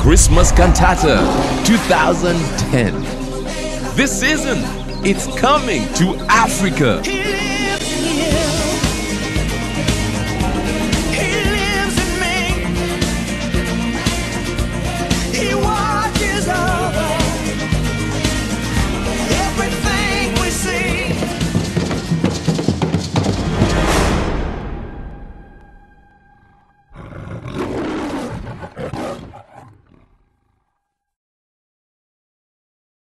Christmas Cantata 2010. This season, it's coming to Africa.